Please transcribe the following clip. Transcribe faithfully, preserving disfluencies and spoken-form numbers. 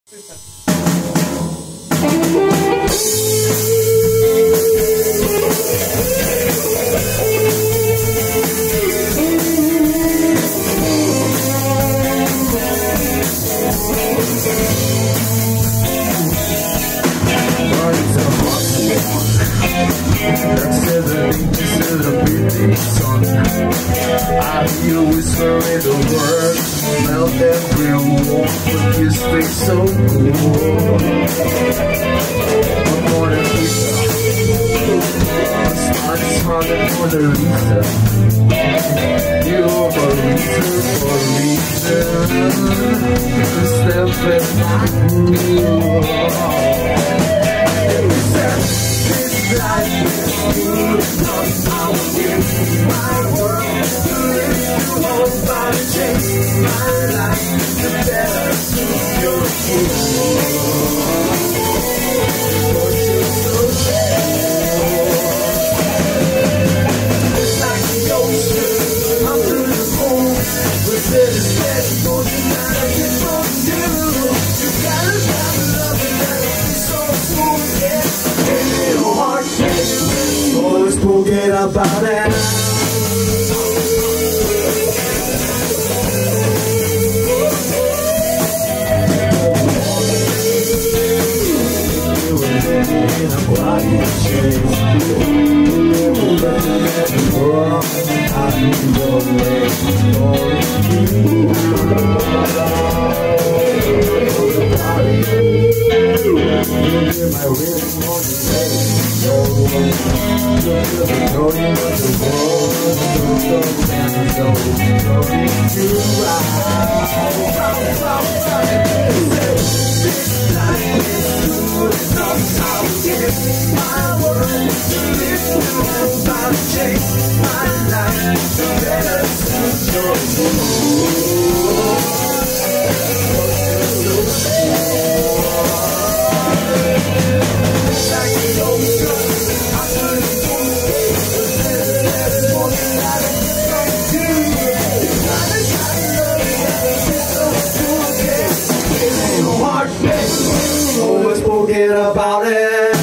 I hear whispering the words, melt every wall, but you stay so cool. I'm gonna pizza, it's harder for the Lisa. You're a reason for a reason to step in my groove. This life is good, not how it is. My world to live, to hold by the chase. My life, the better suit your food. But you're so it's like the ocean, I'm through the moon. But there's a steady motion that I get from you. You gotta have love and that'll be so smooth, yeah. Always forget about it. You were living in a body of chains. You were living in the world. I need your legs. Only you. You hear my rhythm on your face. No one, knowing what the world is and so knowing you right. This life is good enough how it is. My world to live through by the chase. My life to better suit your mood. Always forget about it.